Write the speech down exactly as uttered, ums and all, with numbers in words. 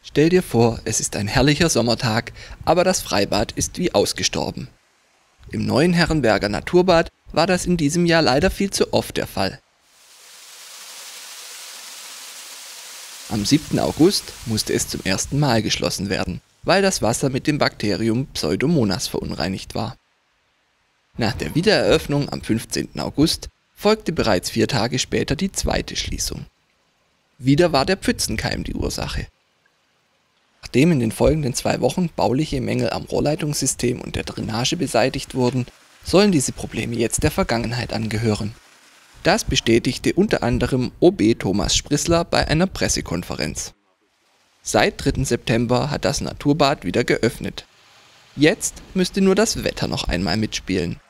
Stell dir vor, es ist ein herrlicher Sommertag, aber das Freibad ist wie ausgestorben. Im neuen Herrenberger Naturbad war das in diesem Jahr leider viel zu oft der Fall. Am siebten August musste es zum ersten Mal geschlossen werden, weil das Wasser mit dem Bakterium Pseudomonas verunreinigt war. Nach der Wiedereröffnung am fünfzehnten August folgte bereits vier Tage später die zweite Schließung. Wieder war der Pfützenkeim die Ursache. Nachdem in den folgenden zwei Wochen bauliche Mängel am Rohrleitungssystem und der Drainage beseitigt wurden, sollen diese Probleme jetzt der Vergangenheit angehören. Das bestätigte unter anderem O B Thomas Sprissler bei einer Pressekonferenz. Seit dritten September hat das Naturbad wieder geöffnet. Jetzt müsste nur das Wetter noch einmal mitspielen.